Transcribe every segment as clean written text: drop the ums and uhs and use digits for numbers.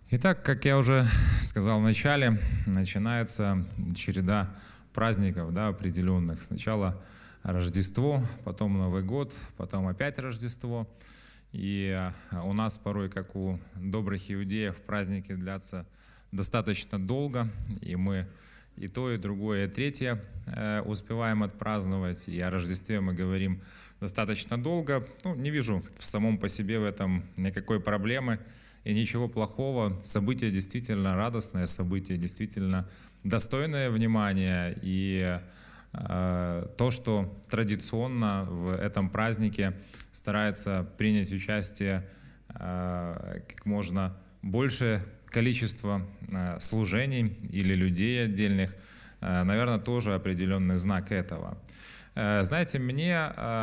Итак, как я уже сказал в начале, начинается череда праздников, да, определенных. Сначала Рождество, потом Новый год, потом опять Рождество. И у нас порой, как у добрых иудеев, праздники длятся достаточно долго, и мы и то, и другое, и третье успеваем отпраздновать. И о Рождестве мы говорим достаточно долго. Ну, не вижу в самом по себе в этом никакой проблемы и ничего плохого. Событие действительно радостное, событие действительно достойное внимания. И то, что традиционно в этом празднике старается принять участие как можно больше количество служений или людей отдельных, наверное, тоже определенный знак этого. Знаете, мне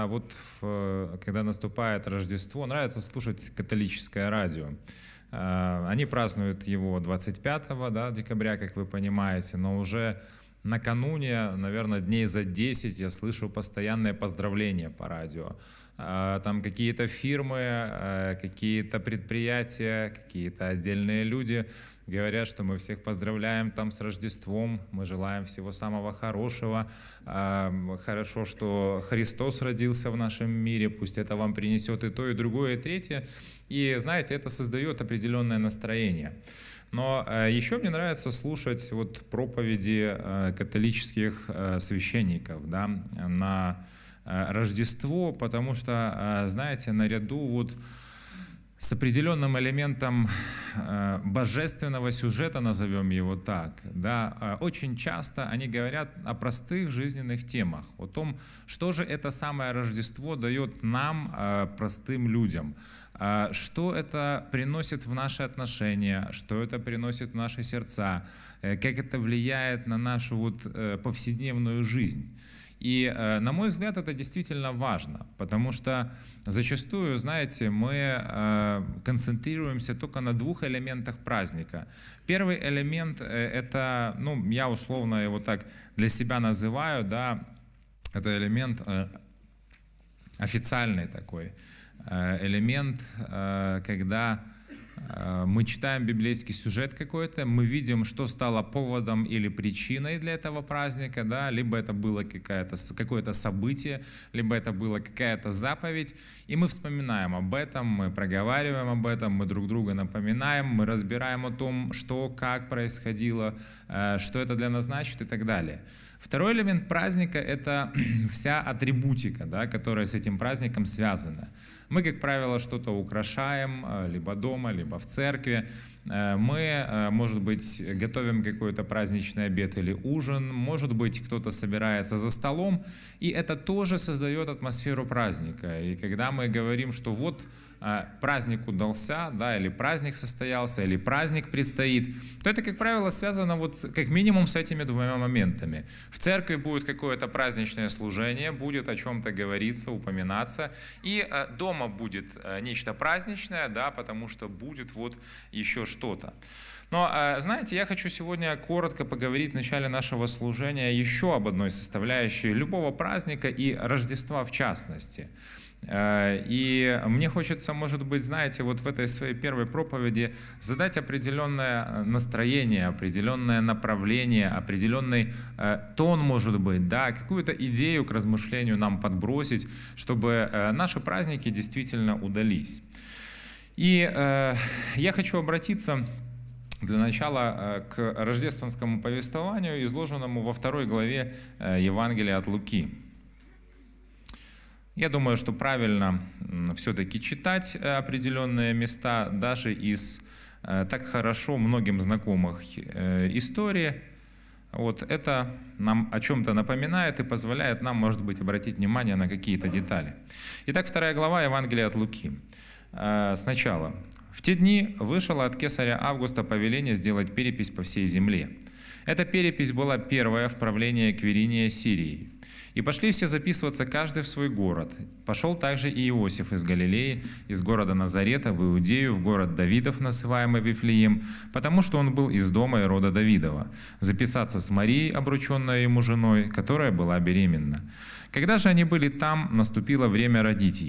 когда наступает Рождество, нравится слушать католическое радио. Они празднуют его 25 декабря, как вы понимаете, но уже накануне, наверное, дней за 10 я слышу постоянные поздравления по радио. Там какие-то фирмы, какие-то предприятия, какие-то отдельные люди говорят, что мы всех поздравляем там с Рождеством, мы желаем всего самого хорошего. Хорошо, что Христос родился в нашем мире, пусть это вам принесет и то, и другое, и третье. И знаете, это создает определенное настроение. Но еще мне нравится слушать проповеди католических священников на Рождество, потому что, знаете, наряду с определенным элементом божественного сюжета, назовем его так, очень часто они говорят о простых жизненных темах, о том, что же это самое Рождество дает нам, простым людям, что это приносит в наши отношения, что это приносит в наши сердца, как это влияет на нашу повседневную жизнь. И, на мой взгляд, это действительно важно, потому что зачастую, знаете, мы концентрируемся только на двух элементах праздника. Первый элемент — это, я условно его так для себя называю, это элемент официальный такой, элемент, когда мы читаем библейский сюжет какой-то, мы видим, что стало поводом или причиной для этого праздника, либо это было какое-то событие, либо это была какая-то заповедь, и мы вспоминаем об этом, мы проговариваем об этом, мы друг друга напоминаем, мы разбираем о том, что, как происходило, что это для нас значит и так далее. Второй элемент праздника — это вся атрибутика, которая с этим праздником связана. Мы, как правило, что-то украшаем, либо дома, либо в церкви. Мы, может быть, готовим какой-то праздничный обед или ужин, может быть, кто-то собирается за столом, и это тоже создает атмосферу праздника. И когда мы говорим, что праздник удался, или праздник состоялся, или праздник предстоит, то это, как правило, связано как минимум с этими двумя моментами. В церкви будет какое-то праздничное служение, будет о чем-то говориться, упоминаться, и дома будет нечто праздничное, потому что будет еще что-то. Но, знаете, я хочу сегодня коротко поговорить в начале нашего служения еще об одной составляющей любого праздника и Рождества в частности. И мне хочется, может быть, знаете, в этой своей первой проповеди задать определенное настроение, определенное направление, определенный тон, может быть, какую-то идею к размышлению нам подбросить, чтобы наши праздники действительно удались. И я хочу обратиться для начала к рождественскому повествованию, изложенному во 2 главе Евангелия от Луки. Я думаю, что правильно все-таки читать определенные места, даже из так хорошо многим знакомых историй. Это нам о чем-то напоминает и позволяет нам, может быть, обратить внимание на какие-то детали. Итак, 2 глава Евангелия от Луки. Сначала. «В те дни вышло от кесаря Августа повеление сделать перепись по всей земле. Эта перепись была первая в правлении Квириния Сирии. И пошли все записываться, каждый в свой город. Пошел также и Иосиф из Галилеи, из города Назарета в Иудею, в город Давидов, называемый Вифлеем, потому что он был из дома и рода Давидова, записаться с Марией, обрученной ему женой, которая была беременна. Когда же они были там, наступило время родить ей.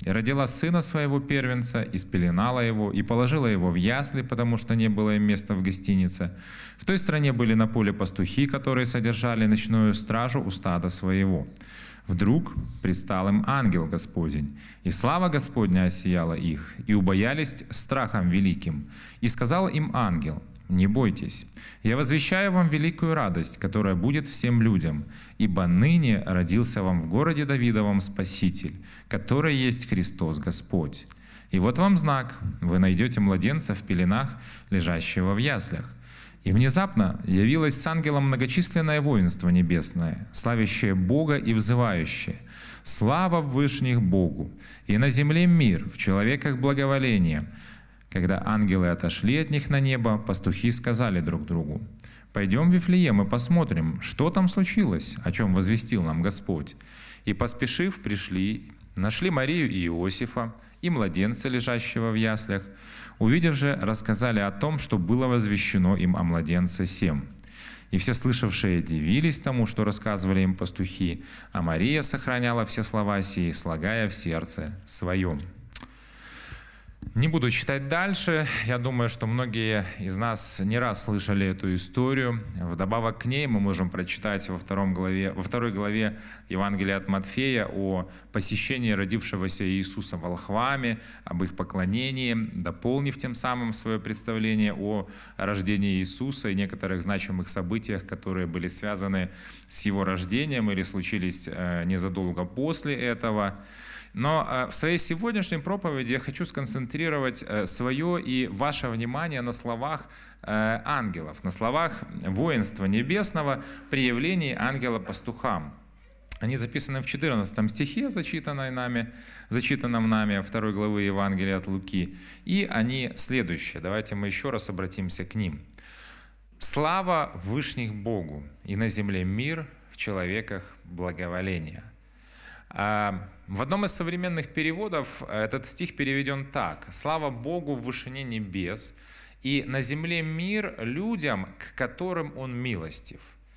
И родила сына своего первенца, и спеленала его, и положила его в ясли, потому что не было им места в гостинице. В той стране были на поле пастухи, которые содержали ночную стражу у стада своего. Вдруг предстал им ангел Господень, и слава Господня осияла их, и убоялись страхом великим. И сказал им ангел: «Не бойтесь, я возвещаю вам великую радость, которая будет всем людям, ибо ныне родился вам в городе Давидовом Спаситель, который есть Христос Господь. И вот вам знак: вы найдете младенца в пеленах, лежащего в яслях». И внезапно явилось с ангелом многочисленное воинство небесное, славящее Бога и взывающее: «Слава в вышних Богу, и на земле мир, в человеках благоволение». Когда ангелы отошли от них на небо, пастухи сказали друг другу: «Пойдем в Вифлеем и посмотрим, что там случилось, о чем возвестил нам Господь». И, поспешив, пришли, нашли Марию и Иосифа, и младенца, лежащего в яслях. Увидев же, рассказали о том, что было возвещено им о младенце сем. И все слышавшие дивились тому, что рассказывали им пастухи, а Мария сохраняла все слова сии, слагая в сердце своем. Не буду читать дальше. Я думаю, что многие из нас не раз слышали эту историю. Вдобавок к ней мы можем прочитать во второй главе Евангелия от Матфея о посещении родившегося Иисуса волхвами, об их поклонении, дополнив тем самым свое представление о рождении Иисуса и некоторых значимых событиях, которые были связаны с его рождением или случились незадолго после этого. Но в своей сегодняшней проповеди я хочу сконцентрировать свое и ваше внимание на словах ангелов, на словах воинства небесного при явлении ангела пастухам. Они записаны в 14 стихе, зачитанном нами 2 главы Евангелия от Луки. И они следующие. Давайте мы еще раз обратимся к ним. «Слава вышних Богу, и на земле мир, в человеках благоволение». В одном из современных переводов этот стих переведен так: «Слава Богу в вышине небес, и на земле мир людям, к которым Он милостив».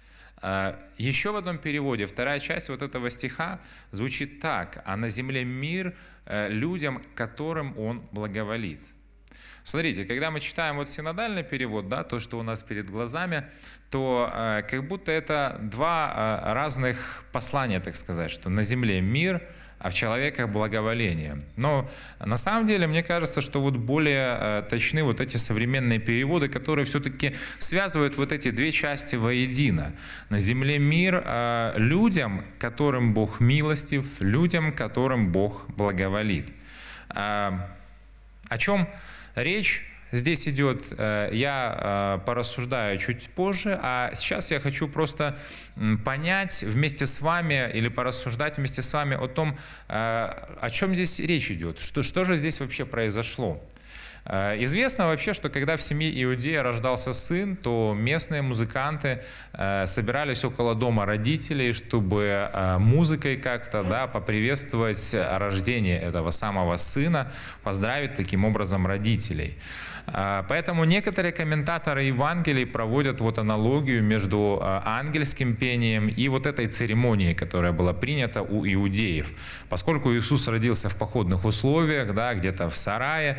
Еще в одном переводе вторая часть вот этого стиха звучит так: «А на земле мир людям, к которым Он благоволит». Смотрите, когда мы читаем вот синодальный перевод, да, то, что у нас перед глазами, то как будто это два разных послания, так сказать, что на земле мир, а в человеках благоволение. Но на самом деле, мне кажется, что вот более точны вот эти современные переводы, которые все-таки связывают вот эти две части воедино. На земле мир людям, которым Бог милостив, людям, которым Бог благоволит. О чем речь здесь идет, я порассуждаю чуть позже, а сейчас я хочу просто понять вместе с вами или порассуждать вместе с вами о том, о чем здесь речь идет, что же здесь вообще произошло. Известно вообще, что когда в семье Иудея рождался сын, то местные музыканты собирались около дома родителей, чтобы музыкой как-то, да, поприветствовать рождение этого самого сына, поздравить таким образом родителей. Поэтому некоторые комментаторы Евангелий проводят вот аналогию между ангельским пением и вот этой церемонией, которая была принята у иудеев. Поскольку Иисус родился в походных условиях, да, где-то в сарае,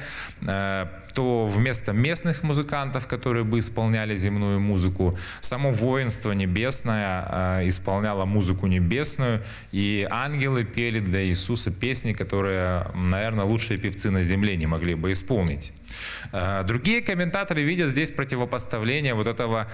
то вместо местных музыкантов, которые бы исполняли земную музыку, само воинство небесное исполняло музыку небесную, и ангелы пели для Иисуса песни, которые, наверное, лучшие певцы на земле не могли бы исполнить. Другие комментаторы видят здесь противопоставление вот этого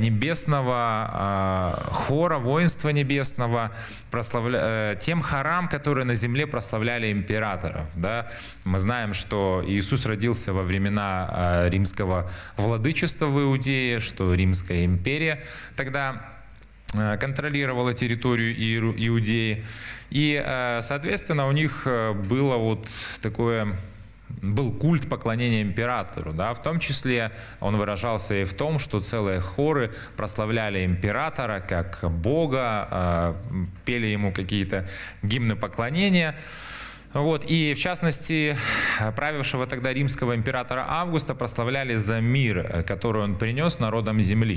небесного хора, воинства небесного, тем хорам, которые на земле прославляли императоров. Да? Мы знаем, что Иисус родился во времена римского владычества в Иудее, что Римская империя тогда контролировала территорию Иудеи. И, соответственно, у них было вот такое... был культ поклонения императору, да? В том числе он выражался и в том, что целые хоры прославляли императора как Бога, пели ему какие-то гимны поклонения. Вот. И в частности, правившего тогда римского императора Августа прославляли за мир, который он принес народам земли.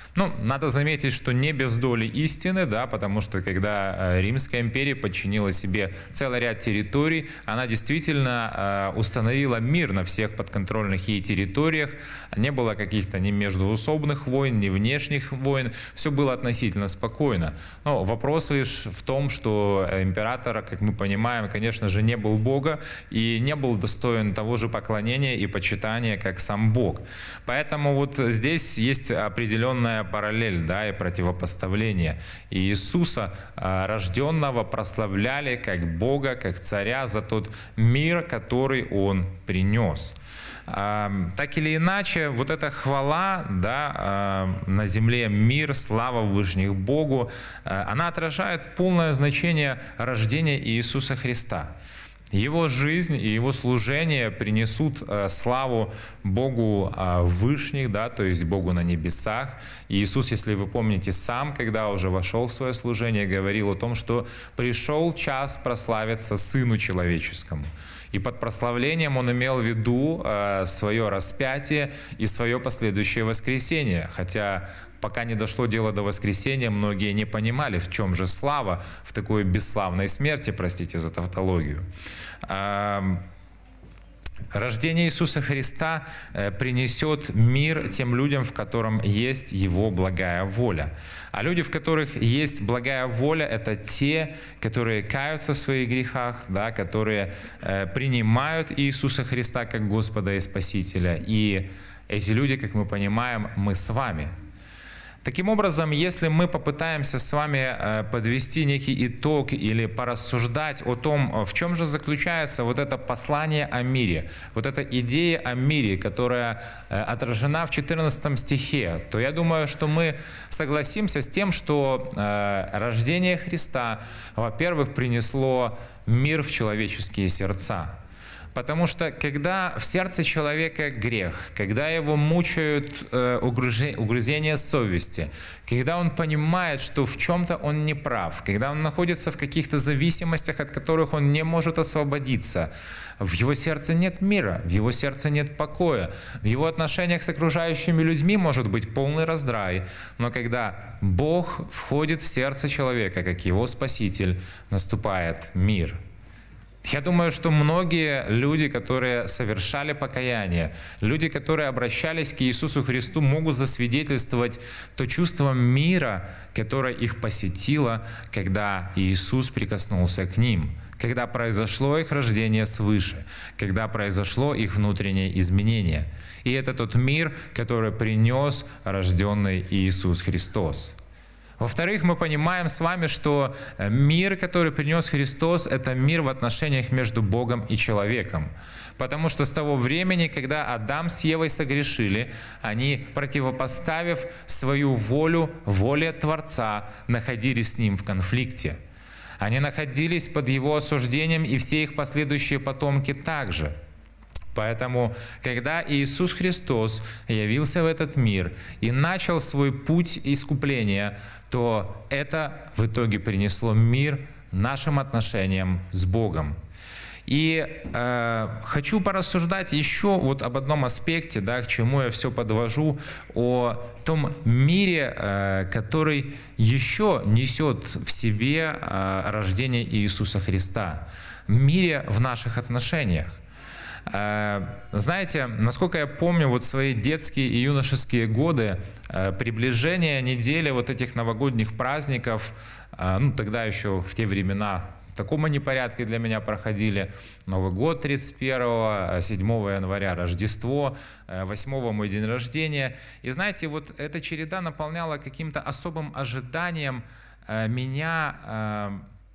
Ну, надо заметить, что не без доли истины, да, потому что когда Римская империя подчинила себе целый ряд территорий, она действительно установила мир на всех подконтрольных ей территориях. Не было каких-то ни междоусобных войн, ни внешних войн. Все было относительно спокойно. Но вопрос лишь в том, что император, как мы понимаем, конечно же, не был Бога и не был достоин того же поклонения и почитания, как сам Бог. Поэтому вот здесь есть определенная параллель, да, и противопоставление. И Иисуса, рожденного, прославляли как Бога, как царя за тот мир, который Он принес. Так или иначе, вот эта хвала, да, на земле мир, слава Вышних Богу, она отражает полное значение рождения Иисуса Христа. Его жизнь и его служение принесут славу Богу Вышних, да, то есть Богу на небесах. И Иисус, если вы помните, сам, когда уже вошел в свое служение, говорил о том, что пришел час прославиться Сыну Человеческому. И под прославлением Он имел в виду свое распятие и свое последующее воскресение. Хотя пока не дошло дело до воскресения, многие не понимали, в чем же слава в такой бесславной смерти, простите за тавтологию. Рождение Иисуса Христа принесет мир тем людям, в котором есть Его благая воля. А люди, в которых есть благая воля, это те, которые каются в своих грехах, да, которые принимают Иисуса Христа как Господа и Спасителя. И эти люди, как мы понимаем, мы с вами. Таким образом, если мы попытаемся с вами подвести некий итог или порассуждать о том, в чем же заключается вот это послание о мире, вот эта идея о мире, которая отражена в 14 стихе, то я думаю, что мы согласимся с тем, что рождение Христа, во-первых, принесло мир в человеческие сердца. Потому что когда в сердце человека грех, когда его мучают угрызения совести, когда он понимает, что в чем-то он не прав, когда он находится в каких-то зависимостях, от которых он не может освободиться, в его сердце нет мира, в его сердце нет покоя, в его отношениях с окружающими людьми может быть полный раздрай. Но когда Бог входит в сердце человека, как его Спаситель, наступает мир. Я думаю, что многие люди, которые совершали покаяние, люди, которые обращались к Иисусу Христу, могут засвидетельствовать то чувство мира, которое их посетило, когда Иисус прикоснулся к ним, когда произошло их рождение свыше, когда произошло их внутреннее изменение. И это тот мир, который принес рожденный Иисус Христос. Во-вторых, мы понимаем с вами, что мир, который принес Христос, это мир в отношениях между Богом и человеком. Потому что с того времени, когда Адам с Евой согрешили, они, противопоставив свою волю воле Творца, находились с Ним в конфликте. Они находились под Его осуждением, и все их последующие потомки также. Поэтому, когда Иисус Христос явился в этот мир и начал свой путь искупления, то это в итоге принесло мир нашим отношениям с Богом. И хочу порассуждать еще вот об одном аспекте, да, к чему я все подвожу, о том мире, который еще несет в себе рождение Иисуса Христа, мире в наших отношениях. Знаете, насколько я помню, вот свои детские и юношеские годы, приближение недели вот этих новогодних праздников, ну тогда еще в те времена в таком они порядке для меня проходили: Новый год 31-го, 7 января Рождество, 8-го мой день рождения. И знаете, вот эта череда наполняла каким-то особым ожиданием меня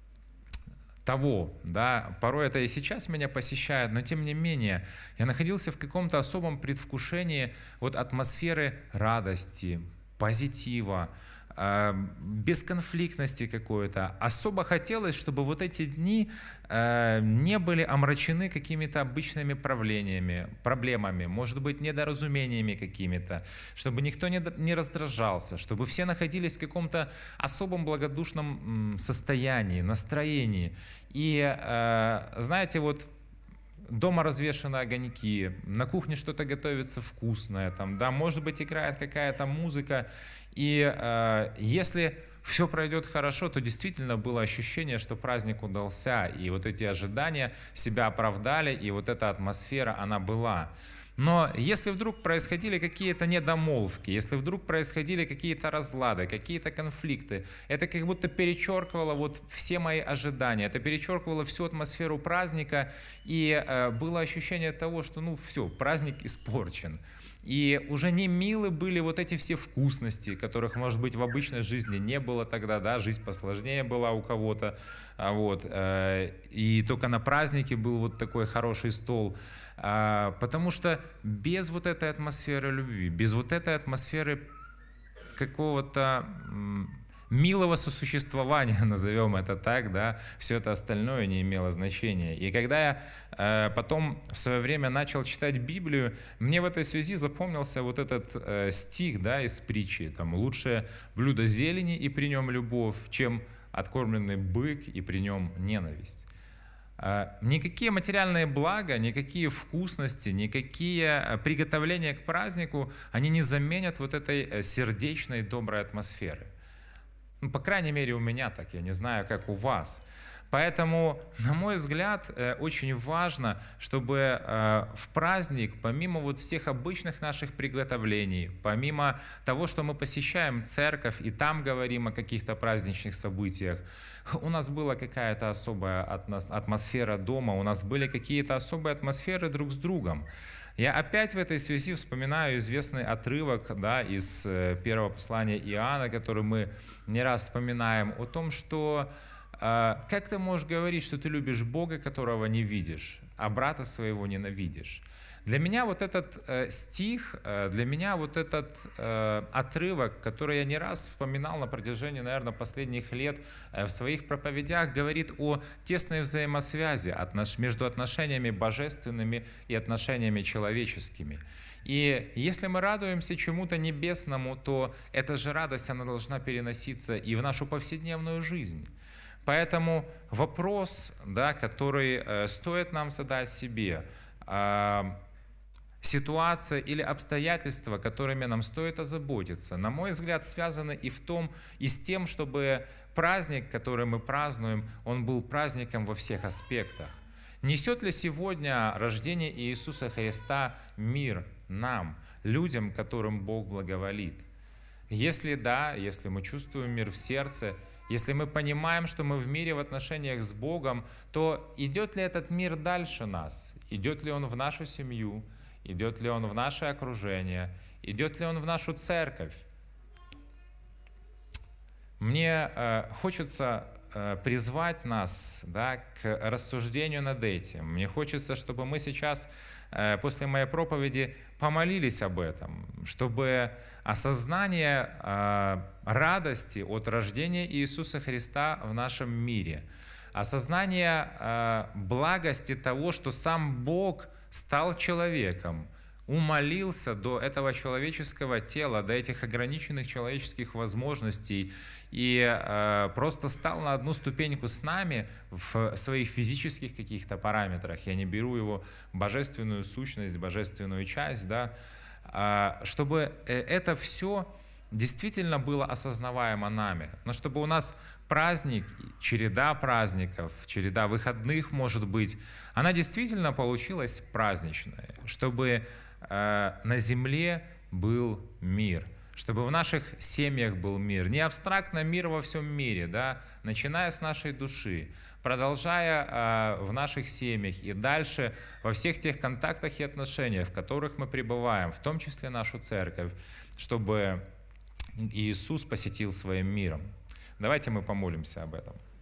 того, да, порой это и сейчас меня посещает, но тем не менее я находился в каком-то особом предвкушении вот атмосферы радости, позитива, бесконфликтности какой-то. Особо хотелось, чтобы вот эти дни не были омрачены какими-то обычными проблемами, может быть, недоразумениями какими-то, чтобы никто не раздражался, чтобы все находились в каком-то особом благодушном состоянии, настроении. И знаете, вот дома развешаны огоньки, на кухне что-то готовится вкусное, там, да, может быть, играет какая-то музыка. И если все пройдет хорошо, то действительно было ощущение, что праздник удался, и вот эти ожидания себя оправдали, и вот эта атмосфера, она была. Но если вдруг происходили какие-то недомолвки, если вдруг происходили какие-то разлады, какие-то конфликты, это как будто перечеркивало вот все мои ожидания, это перечеркивало всю атмосферу праздника, и было ощущение того, что ну все, праздник испорчен. И уже не милы были вот эти все вкусности, которых, может быть, в обычной жизни не было тогда, да, жизнь посложнее была у кого-то, вот, и только на празднике был вот такой хороший стол. Потому что без вот этой атмосферы любви, без вот этой атмосферы какого-то милого сосуществования, назовем это так, да, все это остальное не имело значения. И когда я потом в свое время начал читать Библию, мне в этой связи запомнился вот этот стих, да, из притчи, там, «Лучше блюдо зелени, и при нем любовь, чем откормленный бык, и при нем ненависть». Никакие материальные блага, никакие вкусности, никакие приготовления к празднику, они не заменят вот этой сердечной, доброй атмосферы. Ну, по крайней мере, у меня так, я не знаю, как у вас. Поэтому, на мой взгляд, очень важно, чтобы в праздник, помимо вот всех обычных наших приготовлений, помимо того, что мы посещаем церковь и там говорим о каких-то праздничных событиях, у нас была какая-то особая атмосфера дома, у нас были какие-то особые атмосферы друг с другом. Я опять в этой связи вспоминаю известный отрывок, да, из первого послания Иоанна, который мы не раз вспоминаем, о том, что как ты можешь говорить, что ты любишь Бога, которого не видишь, а брата своего ненавидишь? Для меня вот этот стих, для меня вот этот отрывок, который я не раз вспоминал на протяжении, наверное, последних лет в своих проповедях, говорит о тесной взаимосвязи между отношениями божественными и отношениями человеческими. И если мы радуемся чему-то небесному, то эта же радость, она должна переноситься и в нашу повседневную жизнь. Поэтому вопрос, да, который стоит нам задать себе, ситуация или обстоятельства, которыми нам стоит озаботиться, на мой взгляд, связаны и с тем, чтобы праздник, который мы празднуем, он был праздником во всех аспектах. Несет ли сегодня рождение Иисуса Христа мир нам, людям, которым Бог благоволит? Если да, если мы чувствуем мир в сердце, если мы понимаем, что мы в мире в отношениях с Богом, то идет ли этот мир дальше нас? Идет ли он в нашу семью? Идет ли он в наше окружение? Идет ли он в нашу церковь? Мне хочется призвать нас, да, к рассуждению над этим. Мне хочется, чтобы мы сейчас, после моей проповеди, помолились об этом, чтобы осознание радости от рождения Иисуса Христа в нашем мире, осознание благости того, что сам Бог стал человеком, умолился до этого человеческого тела, до этих ограниченных человеческих возможностей и просто стал на одну ступеньку с нами в своих физических каких-то параметрах. Я не беру его божественную сущность, божественную часть, да, чтобы это все действительно было осознаваемо нами, но чтобы у нас праздник, череда праздников, череда выходных, может быть, она действительно получилась праздничная, чтобы на земле был мир, чтобы в наших семьях был мир, не абстрактно мир во всем мире, да, начиная с нашей души, продолжая в наших семьях и дальше во всех тех контактах и отношениях, в которых мы пребываем, в том числе нашу церковь, чтобы Иисус посетил своим миром. Давайте мы помолимся об этом.